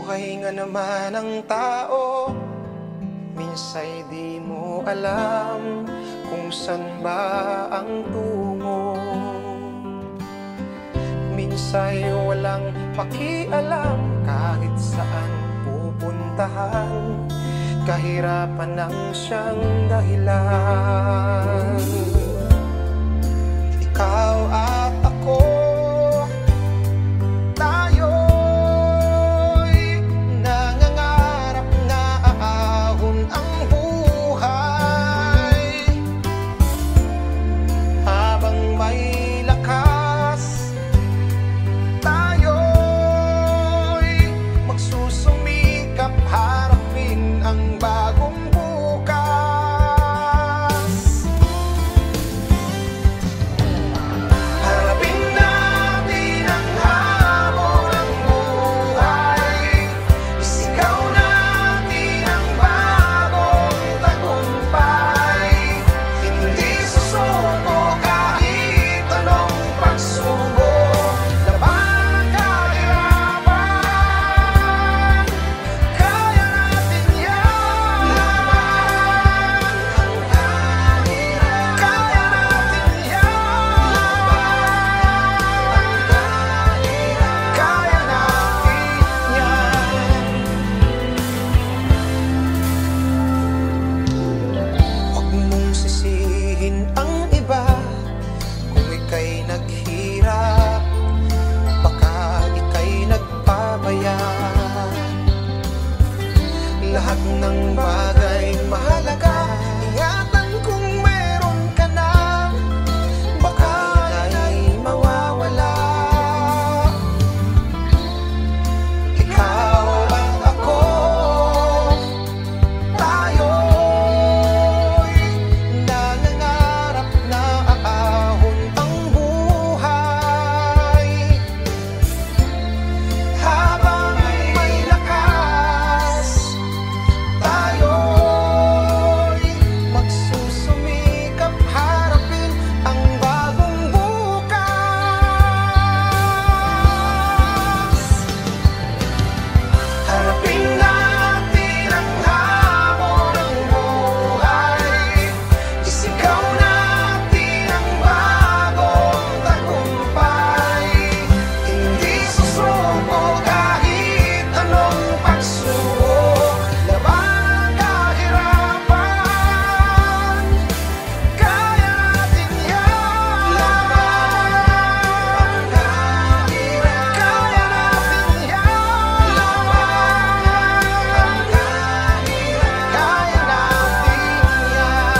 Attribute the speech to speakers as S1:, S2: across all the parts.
S1: Buhay nga naman ang tao, minsa'y di mo alam kung saan ba ang tungo. Minsa'y walang pakialam kahit saan pupuntahan, kahirapan ang siyang dahilan. Ikaw at ako, lahat ng bagay mahalaga. Ingatan kung meron ka na, baka ay mawawala. Ikaw at ako, tayo'y nangangarap na aahon ang buhay. Habang may lakas, tayo'y magsusumikap harapin ang bagong bukas. Harapin natin ang hamon ng buhay. Isigaw natin ang bagong tagumpay. Hindi susuko kahit anong pagsubok. Laban ang kahirapan, kaya natin yan. Laban ang kahirapan, kaya natin yan. Laban ang kahirapan, kaya natin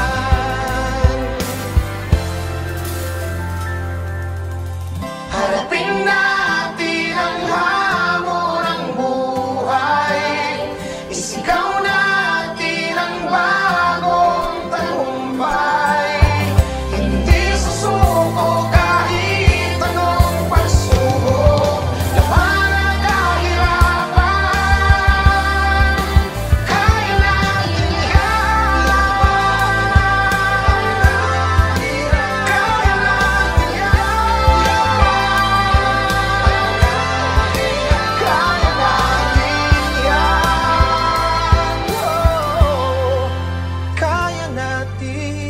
S1: yan. Harapin natin ang hamon ng buhay. Isigaw natin ang bagong tagumpay. Hindi susuko kahit anong pagsubok. Laban ang kahirapan, kaya natin yan. Laban ang kahirapan, kaya natin yan. Kaya natin yan. Kaya natin.